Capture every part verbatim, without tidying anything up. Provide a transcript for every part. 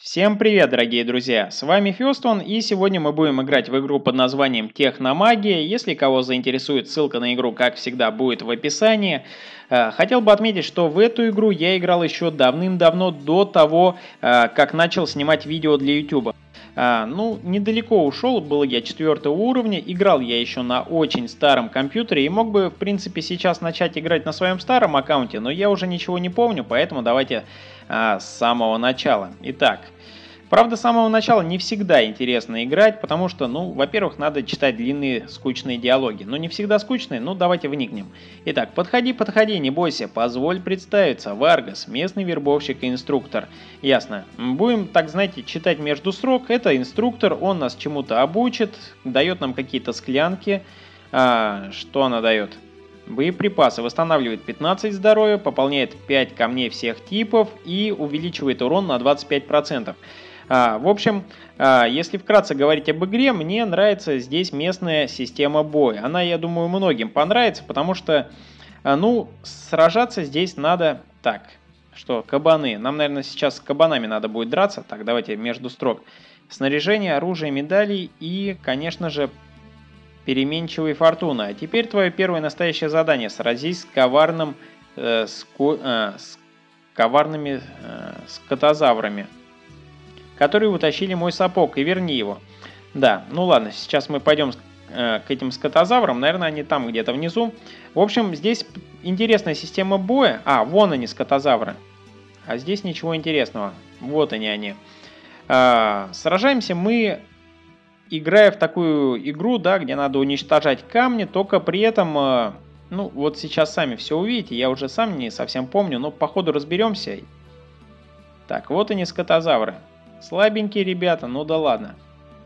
Всем привет, дорогие друзья! С вами Фёстон, и сегодня мы будем играть в игру под названием Техномагия. Если кого заинтересует, ссылка на игру, как всегда, будет в описании. Э, Хотел бы отметить, что в эту игру я играл еще давным-давно, до того, э, как начал снимать видео для YouTube. А, ну, недалеко ушел, был я четвертого уровня, играл я еще на очень старом компьютере и мог бы, в принципе, сейчас начать играть на своем старом аккаунте, но я уже ничего не помню, поэтому давайте а, с самого начала. Итак, правда, с самого начала не всегда интересно играть, потому что, ну, во-первых, надо читать длинные скучные диалоги, но не всегда скучные, ну, давайте вникнем. Итак, подходи, подходи, не бойся, позволь представиться, Варгас, местный вербовщик и инструктор. Ясно. Будем, так знаете, читать между строк. Это инструктор, он нас чему-то обучит, дает нам какие-то склянки. А, что она дает? Боеприпасы. Восстанавливает пятнадцать здоровья, пополняет пять камней всех типов и увеличивает урон на двадцать пять процентов. А, в общем, а, если вкратце говорить об игре, мне нравится здесь местная система боя. Она, я думаю, многим понравится, потому что, а, ну, сражаться здесь надо так. Что, кабаны. Нам, наверное, сейчас с кабанами надо будет драться. Так, давайте между строк. Снаряжение, оружие, медали и, конечно же, переменчивой фортуны. А теперь твое первое настоящее задание. Сразись с коварным, э, с, э, с коварными э, скотозаврами, которые утащили мой сапог, и верни его. Да, ну ладно, сейчас мы пойдем э, к этим скотозаврам, наверное, они там где-то внизу. В общем, здесь интересная система боя. А, вон они, скотозавры. А здесь ничего интересного. Вот они они. А, сражаемся мы, играя в такую игру, да, где надо уничтожать камни, только при этом, э, ну, вот сейчас сами все увидите, я уже сам не совсем помню, но по ходу разберемся. Так, вот они, скотозавры. Слабенькие ребята, ну да ладно.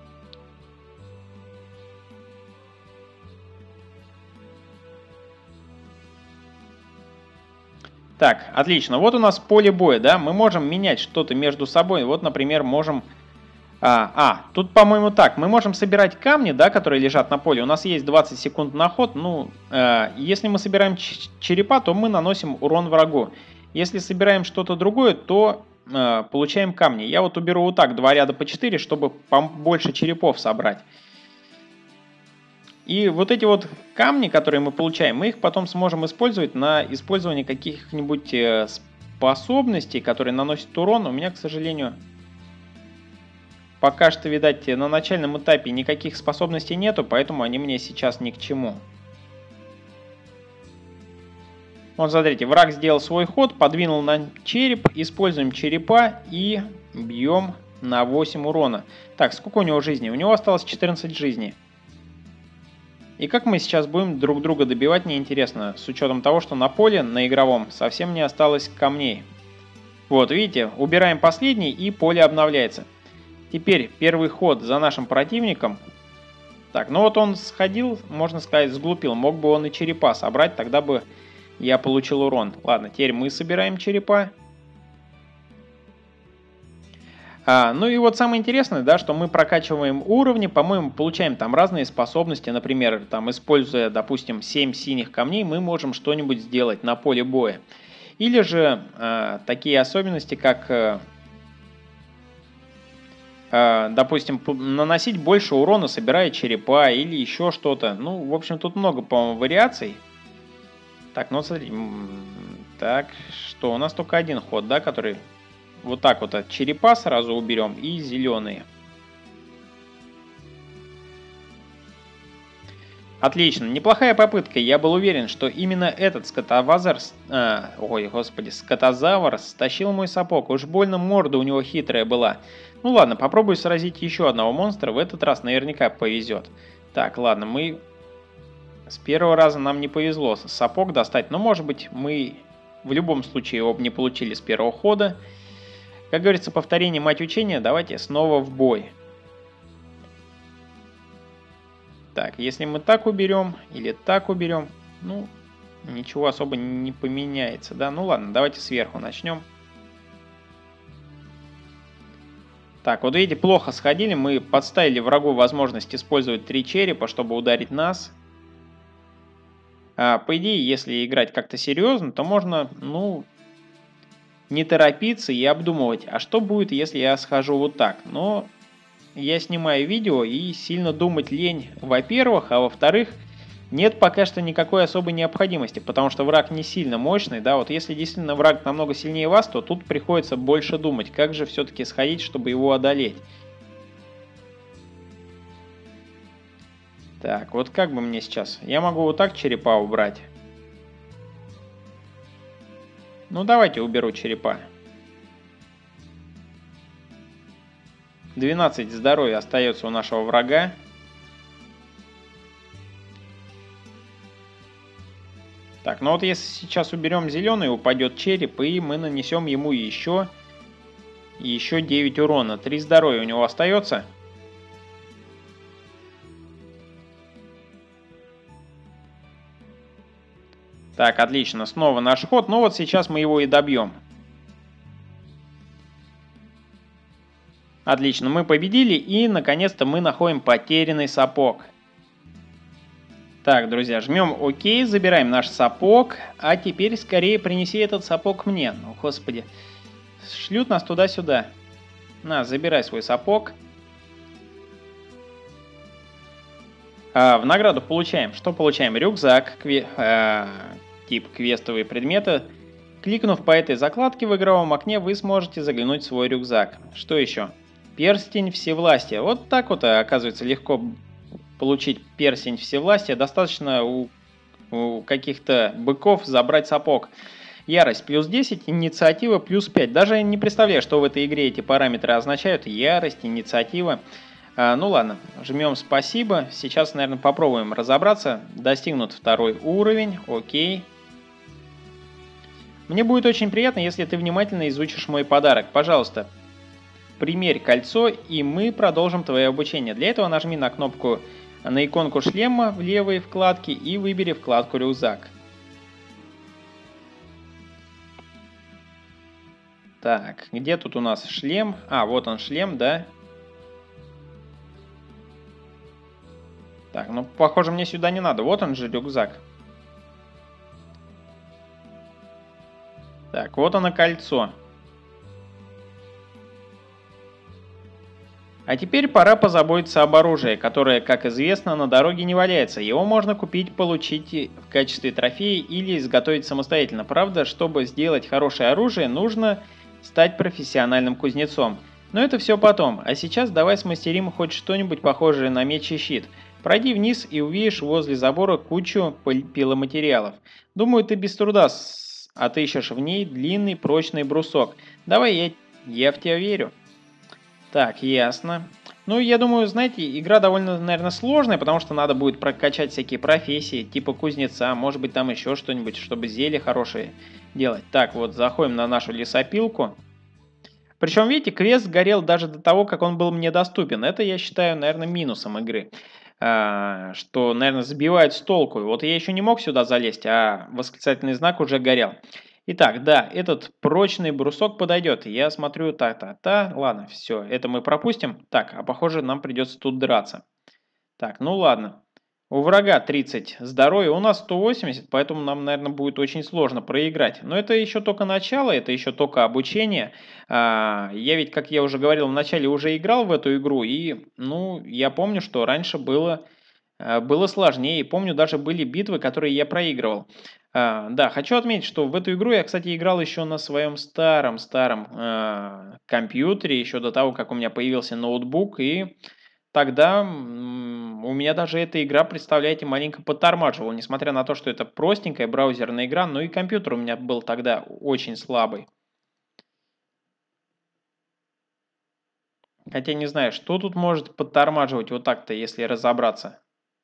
Так, отлично. Вот у нас поле боя, да? Мы можем менять что-то между собой. Вот, например, можем... А, а тут, по-моему, так. Мы можем собирать камни, да, которые лежат на поле. У нас есть двадцать секунд на ход. Ну, э, если мы собираем черепа, то мы наносим урон врагу. Если собираем что-то другое, то... получаем камни. Я вот уберу вот так, два ряда по четыре, чтобы побольше черепов собрать. И вот эти вот камни, которые мы получаем, мы их потом сможем использовать на использование каких-нибудь способностей, которые наносят урон. У меня, к сожалению, пока что, видать, на начальном этапе никаких способностей нету, поэтому они мне сейчас ни к чему. Вот, смотрите, враг сделал свой ход, подвинул на череп, используем черепа и бьем на восемь урона. Так, сколько у него жизни? У него осталось четырнадцать жизней. И как мы сейчас будем друг друга добивать, мне интересно, с учетом того, что на поле, на игровом, совсем не осталось камней. Вот, видите, убираем последний, и поле обновляется. Теперь первый ход за нашим противником. Так, ну вот он сходил, можно сказать, сглупил. Мог бы он и черепа собрать, тогда бы... я получил урон. Ладно, теперь мы собираем черепа. А, ну и вот самое интересное, да, что мы прокачиваем уровни, по-моему, получаем там разные способности. Например, там, используя, допустим, семь синих камней, мы можем что-нибудь сделать на поле боя. Или же а, такие особенности, как, а, а, допустим, наносить больше урона, собирая черепа или еще что-то. Ну, в общем, тут много, по-моему, вариаций. Так, ну смотри, так, что, у нас только один ход, да, который вот так вот от черепа сразу уберем и зеленые. Отлично, неплохая попытка, я был уверен, что именно этот скотозавр, а, ой, господи, скотозавр стащил мой сапог, уж больно морда у него хитрая была. Ну ладно, попробую сразить еще одного монстра, в этот раз наверняка повезет. Так, ладно, мы... с первого раза нам не повезло сапог достать, но может быть мы в любом случае его не получили с первого хода. Как говорится, повторение мать учения, давайте снова в бой. Так, если мы так уберем или так уберем, ну, ничего особо не поменяется, да? Ну ладно, давайте сверху начнем. Так, вот видите, плохо сходили, мы подставили врагу возможность использовать три черепа, чтобы ударить нас. А, по идее, если играть как-то серьезно, то можно, ну, не торопиться и обдумывать, а что будет, если я схожу вот так. Но я снимаю видео и сильно думать лень, во-первых, а во-вторых, нет пока что никакой особой необходимости, потому что враг не сильно мощный, да, вот если действительно враг намного сильнее вас, то тут приходится больше думать, как же все-таки сходить, чтобы его одолеть. Так, вот как бы мне сейчас, я могу вот так черепа убрать. Ну давайте уберу черепа. двенадцать здоровья остается у нашего врага. Так, ну вот если сейчас уберем зеленый, упадет череп, и мы нанесем ему еще, еще девять урона. три здоровья у него остается. Так, отлично, снова наш ход. Ну вот сейчас мы его и добьем. Отлично, мы победили, и наконец-то мы находим потерянный сапог. Так, друзья, жмем ОК, забираем наш сапог, а теперь скорее принеси этот сапог мне. Ну, господи, шлют нас туда-сюда. На, забирай свой сапог. А, в награду получаем, что получаем? Рюкзак, кве, а, тип квестовые предметы. Кликнув по этой закладке в игровом окне, вы сможете заглянуть в свой рюкзак. Что еще? Перстень всевластия. Вот так вот, оказывается, легко получить перстень всевластия. Достаточно у, у каких-то быков забрать сапог. Ярость плюс десять, инициатива плюс пять. Даже не представляю, что в этой игре эти параметры означают. Ярость, инициатива. А, ну ладно, жмем спасибо. Сейчас, наверное, попробуем разобраться. Достигнут второй уровень. Окей. Мне будет очень приятно, если ты внимательно изучишь мой подарок. Пожалуйста, примерь кольцо, и мы продолжим твое обучение. Для этого нажми на кнопку, на иконку шлема в левой вкладке и выбери вкладку рюкзак. Так, где тут у нас шлем? А, вот он шлем, да? Так, ну похоже, мне сюда не надо. Вот он же рюкзак. Так, вот оно кольцо. А теперь пора позаботиться об оружии, которое, как известно, на дороге не валяется. Его можно купить, получить в качестве трофея или изготовить самостоятельно. Правда, чтобы сделать хорошее оружие, нужно стать профессиональным кузнецом. Но это все потом. А сейчас давай смастерим хоть что-нибудь похожее на меч и щит. Пройди вниз и увидишь возле забора кучу пиломатериалов. Думаю, ты без труда отыщешь в ней длинный прочный брусок. Давай, я, я в тебя верю. Так, ясно. Ну, я думаю, знаете, игра довольно, наверное, сложная, потому что надо будет прокачать всякие профессии, типа кузнеца, может быть, там еще что-нибудь, чтобы зелья хорошие делать. Так, вот, заходим на нашу лесопилку. Причем, видите, квест горел даже до того, как он был мне доступен. Это, я считаю, наверное, минусом игры. А, что, наверное, сбивает с толку. Вот я еще не мог сюда залезть, а восклицательный знак уже горел. Итак, да, этот прочный брусок подойдет. Я смотрю, та-та-та. Ладно, все, это мы пропустим. Так, а похоже, нам придется тут драться. Так, ну ладно. У врага тридцать здоровья, у нас сто восемьдесят, поэтому нам, наверное, будет очень сложно проиграть. Но это еще только начало, это еще только обучение. А, я ведь, как я уже говорил, вначале уже играл в эту игру, и, ну, я помню, что раньше было... Было сложнее, помню, даже были битвы, которые я проигрывал. А, да, хочу отметить, что в эту игру я, кстати, играл еще на своем старом-старом э, компьютере, еще до того, как у меня появился ноутбук, и тогда м, у меня даже эта игра, представляете, маленько подтормаживала, несмотря на то, что это простенькая браузерная игра, но и компьютер у меня был тогда очень слабый. Хотя не знаю, что тут может подтормаживать вот так-то, если разобраться.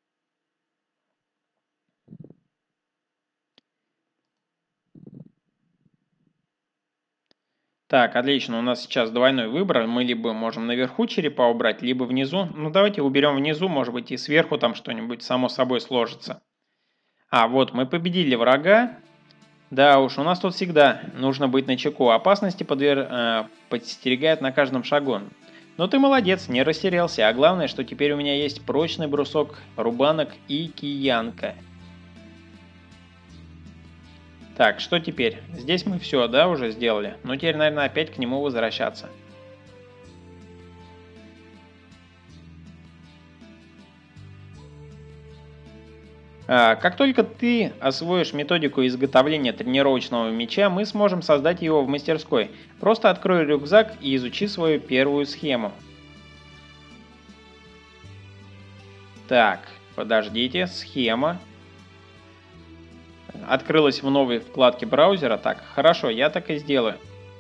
Так, отлично, у нас сейчас двойной выбор. Мы либо можем наверху черепа убрать, либо внизу. Ну, давайте уберем внизу, может быть, и сверху там что-нибудь само собой сложится. А, вот, мы победили врага. Да уж, у нас тут всегда нужно быть начеку. Опасности подвер... э, подстерегают на каждом шагу. Но ты молодец, не растерялся. А главное, что теперь у меня есть прочный брусок рубанок и киянка. Так, что теперь? Здесь мы все, да, уже сделали? Ну, теперь, наверное, опять к нему возвращаться. А, Как только ты освоишь методику изготовления тренировочного мяча, мы сможем создать его в мастерской. Просто открой рюкзак и изучи свою первую схему. Так, подождите, схема. Открылась в новой вкладке браузера. Так, хорошо, я так и сделаю.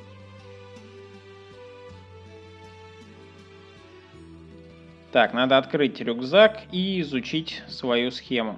Так, надо открыть рюкзак и изучить свою схему.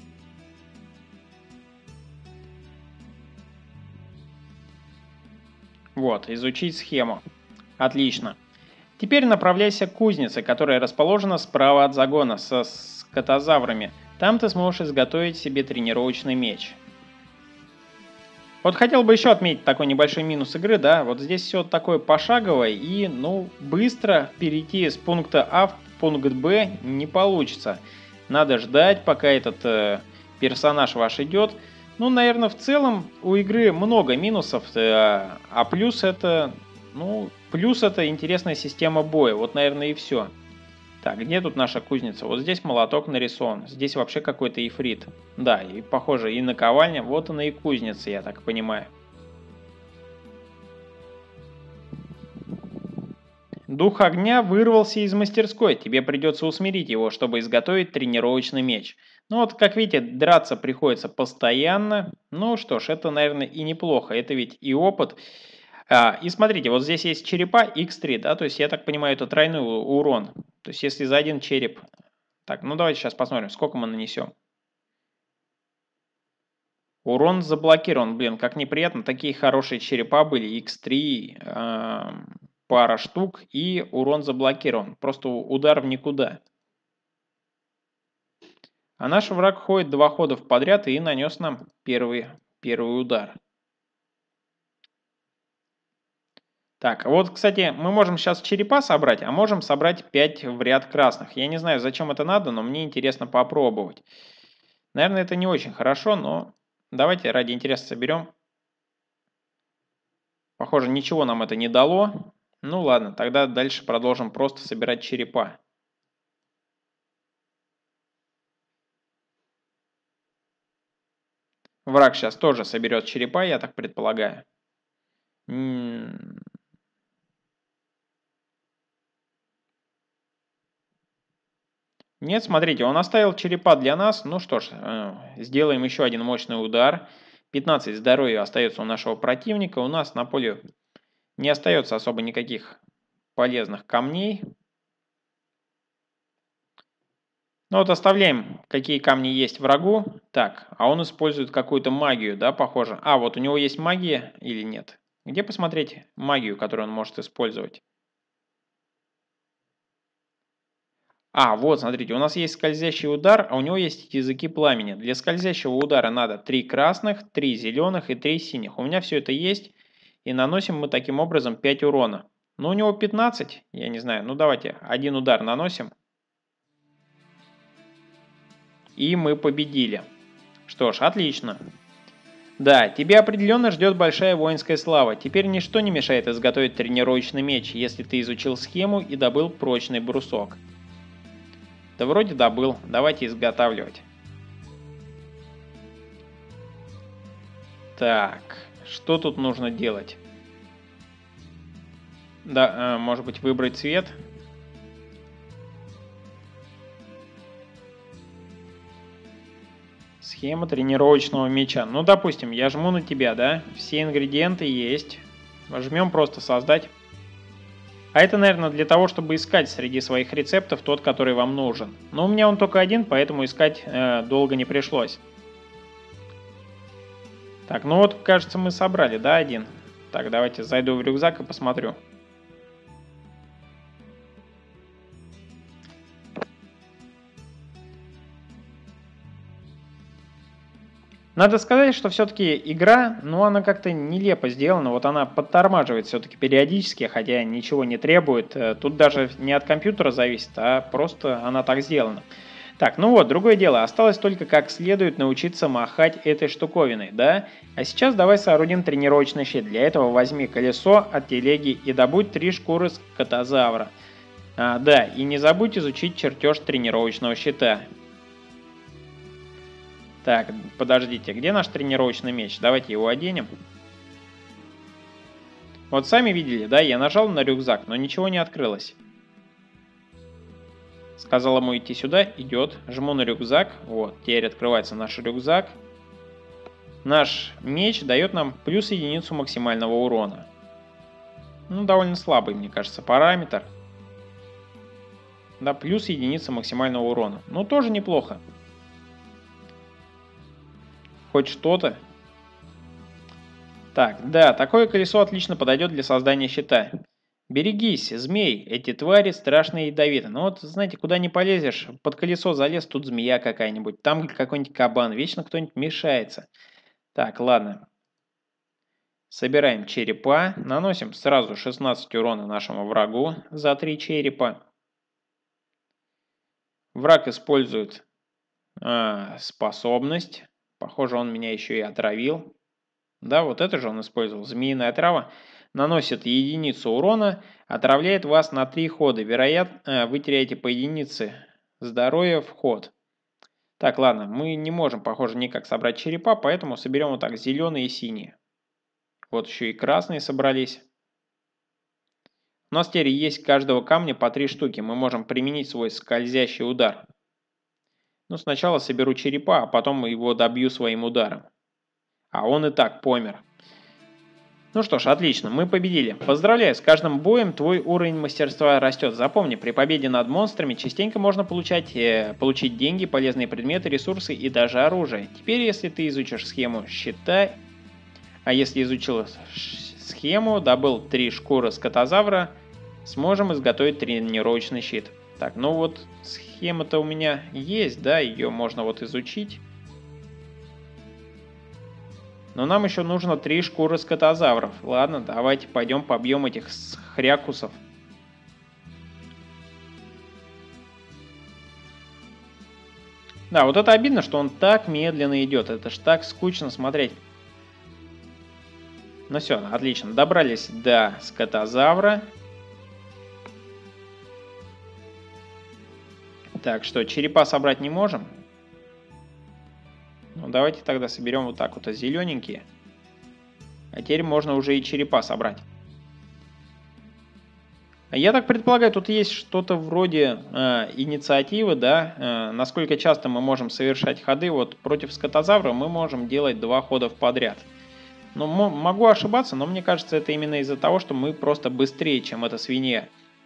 Вот, изучить схему. Отлично. Теперь направляйся к кузнице, которая расположена справа от загона со скотозаврами. Там ты сможешь изготовить себе тренировочный меч. Вот хотел бы еще отметить такой небольшой минус игры, да, вот здесь все такое пошаговое и, ну, быстро перейти с пункта А в пункт Б не получится. Надо ждать, пока этот э, персонаж ваш идет. Ну, наверное, в целом у игры много минусов, э, а плюс это, ну, плюс это интересная система боя, вот, наверное, и все. Так, где тут наша кузница? Вот здесь молоток нарисован. Здесь вообще какой-то ифрит. Да, и похоже и наковальня. Вот она и кузница, я так понимаю. Дух огня вырвался из мастерской. Тебе придется усмирить его, чтобы изготовить тренировочный меч. Ну вот, как видите, драться приходится постоянно. Ну что ж, это, наверное, и неплохо. Это ведь и опыт. А, и смотрите, вот здесь есть черепа икс три, да, то есть я так понимаю, это тройной урон. То есть если за один череп... Так, ну давайте сейчас посмотрим, сколько мы нанесем. Урон заблокирован, блин, как неприятно. Такие хорошие черепа были, икс три, э, пара штук, и урон заблокирован. Просто удар в никуда. А наш враг ходит два хода подряд и нанес нам первый, первый удар. Так, вот, кстати, мы можем сейчас черепа собрать, а можем собрать пять в ряд красных. Я не знаю, зачем это надо, но мне интересно попробовать. Наверное, это не очень хорошо, но давайте ради интереса соберем. Похоже, ничего нам это не дало. Ну ладно, тогда дальше продолжим просто собирать черепа. Враг сейчас тоже соберет черепа, я так предполагаю. М-м- Нет, смотрите, он оставил черепа для нас. Ну что ж, э, сделаем еще один мощный удар. пятнадцать здоровья остается у нашего противника. У нас на поле не остается особо никаких полезных камней. Ну вот оставляем, какие камни есть врагу. Так, а он использует какую-то магию, да, похоже. А, вот у него есть магия или нет? Где посмотреть магию, которую он может использовать? А, вот, смотрите, у нас есть скользящий удар, а у него есть языки пламени. Для скользящего удара надо три красных, три зеленых и три синих. У меня все это есть, и наносим мы таким образом пять урона. Ну, у него пятнадцать, я не знаю, ну давайте, один удар наносим. И мы победили. Что ж, отлично. Да, тебя определенно ждет большая воинская слава. Теперь ничто не мешает изготовить тренировочный меч, если ты изучил схему и добыл прочный брусок. Да вроде добыл. Давайте изготавливать. Так, что тут нужно делать? Да, э, может быть выбрать цвет. Схема тренировочного меча. Ну, допустим, я жму на тебя, да? Все ингредиенты есть. Жмем просто создать. А это, наверное, для того, чтобы искать среди своих рецептов тот, который вам нужен. Но у меня он только один, поэтому искать э, долго не пришлось. Так, ну вот, кажется, мы собрали, да, один? Так, давайте зайду в рюкзак и посмотрю. Надо сказать, что все-таки игра, ну, она как-то нелепо сделана. Вот она подтормаживает все-таки периодически, хотя ничего не требует. Тут даже не от компьютера зависит, а просто она так сделана. Так, ну вот, другое дело. Осталось только как следует научиться махать этой штуковиной, да? А сейчас давай соорудим тренировочный щит. Для этого возьми колесо от телеги и добудь три шкуры скотозавра. А, да, и не забудь изучить чертеж тренировочного щита. Так, подождите, где наш тренировочный меч? Давайте его оденем. Вот сами видели, да, я нажал на рюкзак, но ничего не открылось. Сказал ему идти сюда, идет. Жму на рюкзак, вот, теперь открывается наш рюкзак. Наш меч дает нам плюс единицу максимального урона. Ну, довольно слабый, мне кажется, параметр. Да, плюс единица максимального урона. Ну, тоже неплохо. Хоть что-то. Так, да, такое колесо отлично подойдет для создания щита. Берегись, змей, эти твари страшные и ядовиты. Ну вот, знаете, куда не полезешь, под колесо залез, тут змея какая-нибудь, там какой-нибудь кабан, вечно кто-нибудь мешается. Так, ладно. Собираем черепа, наносим сразу шестнадцать урона нашему врагу за три черепа. Враг использует э, способность. Похоже, он меня еще и отравил. Да, вот это же он использовал. Змеиная трава. Наносит единицу урона, отравляет вас на три хода. Вероятно, вы теряете по единице здоровья в ход. Так, ладно, мы не можем, похоже, никак собрать черепа, поэтому соберем вот так зеленые и синие. Вот еще и красные собрались. У нас теперь есть каждого камня по три штуки. Мы можем применить свой скользящий удар. Ну, сначала соберу черепа, а потом его добью своим ударом. А он и так помер. Ну что ж, отлично, мы победили. Поздравляю, с каждым боем твой уровень мастерства растет. Запомни, при победе над монстрами частенько можно получать, э, получить деньги, полезные предметы, ресурсы и даже оружие. Теперь, если ты изучишь схему щита, а если изучил схему, добыл три шкуры скотозавра, сможем изготовить тренировочный щит. Так, ну вот схема-то у меня есть, да, ее можно вот изучить. Но нам еще нужно три шкуры скотозавров. Ладно, давайте пойдем побьем этих хрякусов. Да, вот это обидно, что он так медленно идет. Это ж так скучно смотреть. Ну все, отлично. Добрались до скотозавра. Так, что, черепа собрать не можем? Ну, давайте тогда соберем вот так вот зелененькие. А теперь можно уже и черепа собрать. Я так предполагаю, тут есть что-то вроде э, инициативы, да, э, насколько часто мы можем совершать ходы. Вот против скотозавра мы можем делать два хода подряд. Ну, могу ошибаться, но мне кажется, это именно из-за того, что мы просто быстрее, чем эта свинья.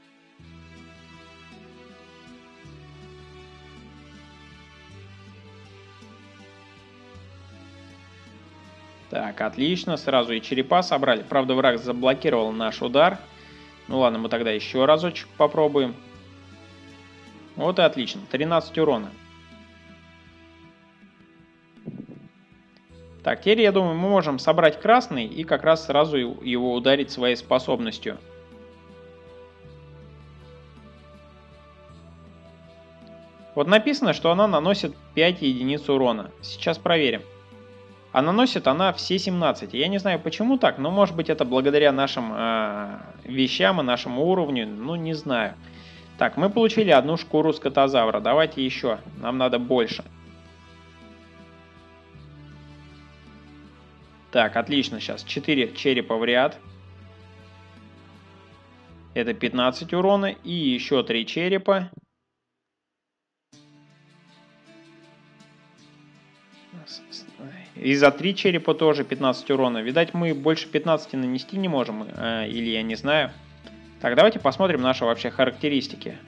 Так, отлично, сразу и черепа собрали. Правда, враг заблокировал наш удар. Ну ладно, мы тогда еще разочек попробуем. Вот и отлично, тринадцать урона. Так, теперь, я думаю, мы можем собрать красный и как раз сразу его ударить своей способностью. Вот написано, что она наносит пять единиц урона. Сейчас проверим. А наносит она все семнадцать. Я не знаю, почему так, но может быть это благодаря нашим э, вещам и нашему уровню. Ну, не знаю. Так, мы получили одну шкуру скотозавра. Давайте еще. Нам надо больше. Так, отлично. Сейчас четыре черепа в ряд. Это пятнадцать урона. И еще три черепа. И за три черепа тоже пятнадцать урона. Видать, мы больше пятнадцати нанести не можем. Э, или я не знаю. Так, давайте посмотрим наши вообще характеристики.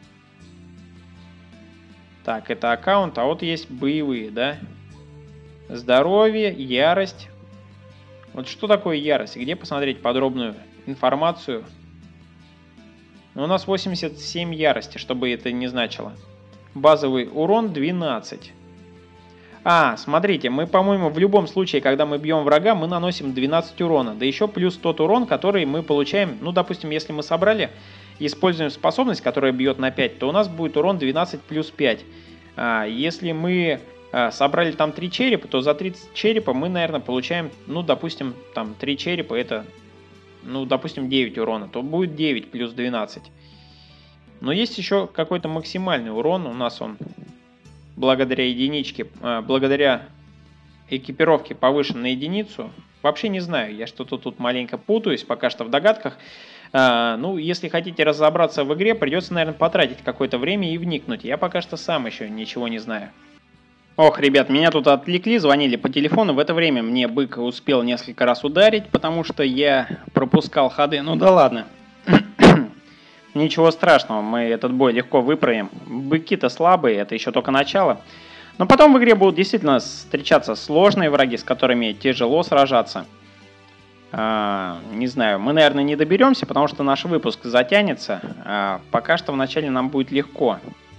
Так, это аккаунт. А вот есть боевые, да? Здоровье, ярость. Вот что такое ярость? Где посмотреть подробную информацию? Ну, у нас восемьдесят семь ярости, чтобы это не значило. Базовый урон двенадцать. А, смотрите, мы, по-моему, в любом случае, когда мы бьем врага, мы наносим двенадцать урона. Да еще плюс тот урон, который мы получаем, ну, допустим, если мы собрали, используем способность, которая бьет на пять, то у нас будет урон двенадцать плюс пять. А, если мы а, собрали там три черепа, то за тридцать черепа мы, наверное, получаем, ну, допустим, там три черепа, это, ну, допустим, девять урона, то будет девять плюс двенадцать. Но есть еще какой-то максимальный урон, у нас он благодаря единичке, а, благодаря экипировке повышен на единицу. Вообще не знаю, я что-то тут маленько путаюсь, пока что в догадках. А, ну, если хотите разобраться в игре, придется, наверное, потратить какое-то время и вникнуть. Я пока что сам еще ничего не знаю. Ох, ребят, меня тут отвлекли, звонили по телефону. В это время мне бык успел несколько раз ударить, потому что я пропускал ходы. Ну да ладно. Ничего страшного, мы этот бой легко выправим. Быки-то слабые, это еще только начало. Но потом в игре будут действительно встречаться сложные враги, с которыми тяжело сражаться. А, не знаю, мы, наверное, не доберемся, потому что наш выпуск затянется. А пока что вначале нам будет легко.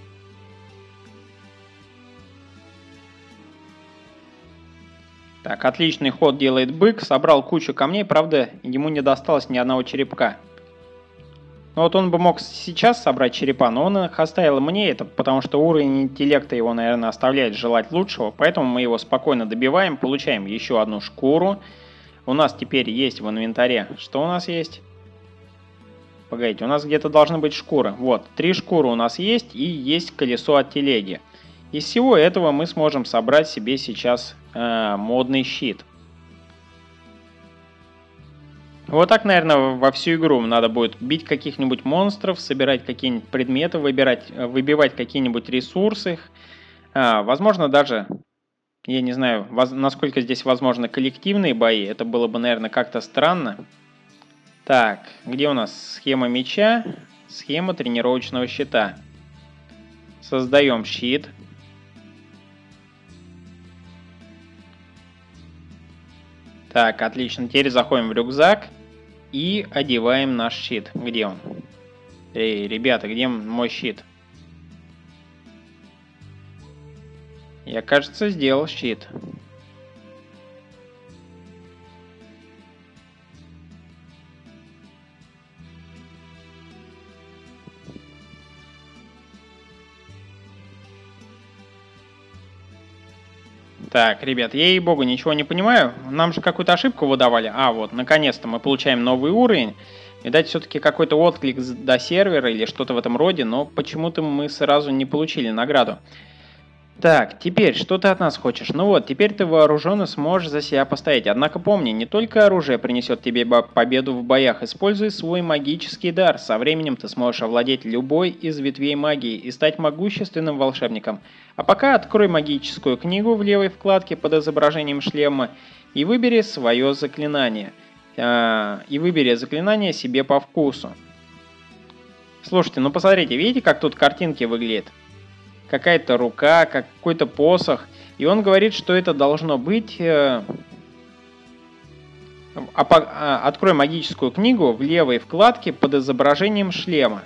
Так, отличный ход делает бык. Собрал кучу камней, правда, ему не досталось ни одного черепка. Ну вот он бы мог сейчас собрать черепа, но он их оставил мне, это потому что уровень интеллекта его, наверное, оставляет желать лучшего. Поэтому мы его спокойно добиваем, получаем еще одну шкуру. У нас теперь есть в инвентаре. Что у нас есть? Погодите, у нас где-то должны быть шкуры. Вот, три шкуры у нас есть и есть колесо от телеги. Из всего этого мы сможем собрать себе сейчас э, модный щит. Вот так, наверное, во всю игру надо будет бить каких-нибудь монстров, собирать какие-нибудь предметы, выбирать, выбивать какие-нибудь ресурсы. А, возможно, даже... Я не знаю, насколько здесь возможны коллективные бои. Это было бы, наверное, как-то странно. Так, где у нас схема меча? Схема тренировочного щита. Создаем щит. Так, отлично. Теперь заходим в рюкзак и одеваем наш щит. Где он? Эй, ребята, где мой щит? Я, кажется, сделал щит. Так, ребят, я, ей-богу, ничего не понимаю. Нам же какую-то ошибку выдавали. А, вот, наконец-то мы получаем новый уровень. Видать, все-таки какой-то отклик до сервера или что-то в этом роде, но почему-то мы сразу не получили награду. Так, теперь, что ты от нас хочешь? Ну вот, теперь ты вооружен и сможешь за себя постоять. Однако помни, не только оружие принесет тебе победу в боях. Используй свой магический дар. Со временем ты сможешь овладеть любой из ветвей магии и стать могущественным волшебником. А пока открой магическую книгу в левой вкладке под изображением шлема и выбери свое заклинание. И выбери заклинание себе по вкусу. Слушайте, ну посмотрите, видите, как тут картинки выглядят? Какая-то рука, какой-то посох. И он говорит, что это должно быть... Э, а по, а, открой магическую книгу в левой вкладке под изображением шлема.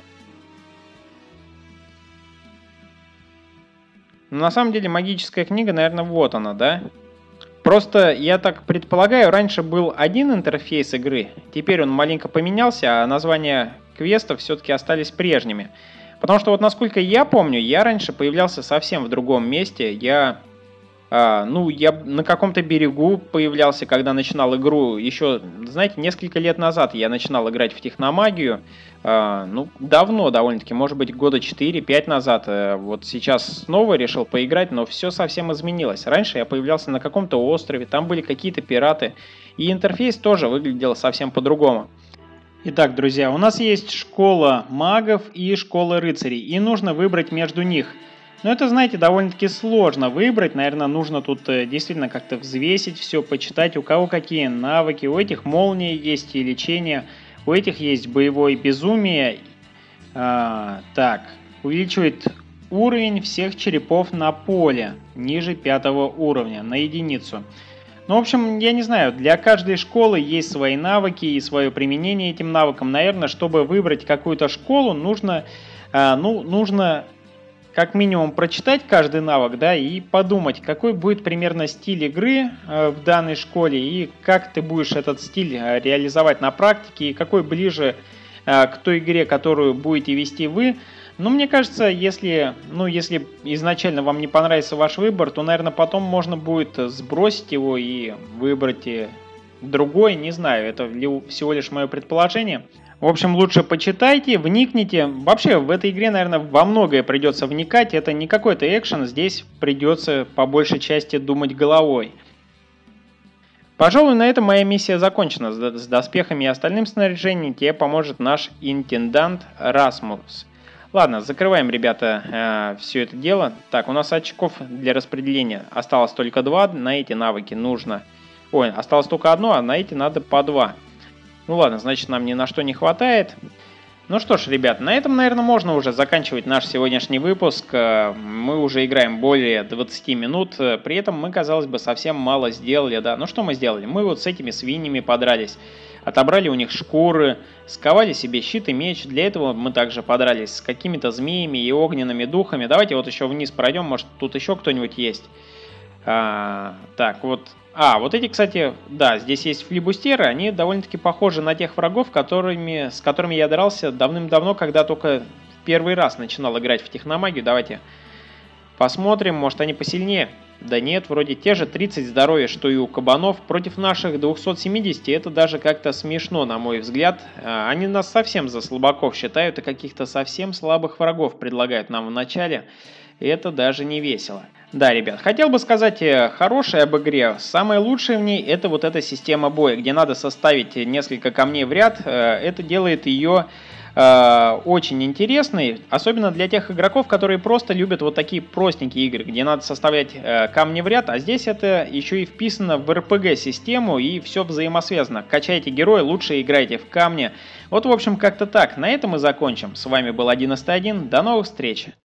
Но на самом деле магическая книга, наверное, вот она, да? Просто, я так предполагаю, раньше был один интерфейс игры. Теперь он маленько поменялся, а названия квестов все-таки остались прежними. Потому что вот насколько я помню, я раньше появлялся совсем в другом месте. Я, а, ну, я на каком-то берегу появлялся, когда начинал игру. Еще, знаете, несколько лет назад я начинал играть в техномагию. А, ну, давно довольно-таки, может быть, года четыре-пять назад. А, вот сейчас снова решил поиграть, но все совсем изменилось. Раньше я появлялся на каком-то острове, там были какие-то пираты. И интерфейс тоже выглядел совсем по-другому. Итак, друзья, у нас есть школа магов и школа рыцарей, и нужно выбрать между них. Но это, знаете, довольно-таки сложно выбрать, наверное, нужно тут действительно как-то взвесить все, почитать, у кого какие навыки. У этих молнии есть и лечение, у этих есть боевое безумие. А, так, увеличивает уровень всех черепов на поле, ниже пятого уровня, на единицу. Ну, в общем, я не знаю, для каждой школы есть свои навыки и свое применение этим навыкам. Наверное, чтобы выбрать какую-то школу, нужно, э, ну, нужно как минимум прочитать каждый навык, да, и подумать, какой будет примерно стиль игры э, в данной школе, и как ты будешь этот стиль э, реализовать на практике, и какой ближе э, к той игре, которую будете вести вы. Ну, мне кажется, если, ну, если изначально вам не понравится ваш выбор, то, наверное, потом можно будет сбросить его и выбрать и другой, не знаю, это ли- всего лишь мое предположение. В общем, лучше почитайте, вникните. Вообще, в этой игре, наверное, во многое придется вникать. Это не какой-то экшен, здесь придется по большей части думать головой. Пожалуй, на этом моя миссия закончена. С с доспехами и остальным снаряжением тебе поможет наш интендант Расмус. Ладно, закрываем, ребята, все это дело. Так, у нас очков для распределения осталось только два. На эти навыки нужно... Ой, осталось только одно, а на эти надо по два. Ну ладно, значит, нам ни на что не хватает. Ну что ж, ребят, на этом, наверное, можно уже заканчивать наш сегодняшний выпуск. Э, Мы уже играем более двадцати минут, э, при этом мы, казалось бы, совсем мало сделали, да. Ну что мы сделали? Мы вот с этими свиньями подрались, отобрали у них шкуры, сковали себе щит и меч. Для этого мы также подрались с какими-то змеями и огненными духами. Давайте вот еще вниз пройдем, может тут еще кто-нибудь есть. А, так, вот... А, вот эти, кстати, да, здесь есть флибустеры, они довольно-таки похожи на тех врагов, которыми, с которыми я дрался давным-давно, когда только в первый раз начинал играть в техномагию. Давайте посмотрим, может они посильнее. Да нет, вроде те же тридцать здоровья, что и у кабанов. Против наших двухсот семидесяти это даже как-то смешно, на мой взгляд. Они нас совсем за слабаков считают и каких-то совсем слабых врагов предлагают нам в начале. И это даже не весело. Да, ребят, хотел бы сказать хорошее об игре. Самое лучшее в ней это вот эта система боя, где надо составить несколько камней в ряд. Это делает ее э, очень интересной, особенно для тех игроков, которые просто любят вот такие простенькие игры, где надо составлять э, камни в ряд, а здесь это еще и вписано в эр пэ гэ-систему и все взаимосвязано. Качайте героя, лучше играйте в камни. Вот, в общем, как-то так. На этом мы закончим. С вами был одиннадцатый один. До новых встреч!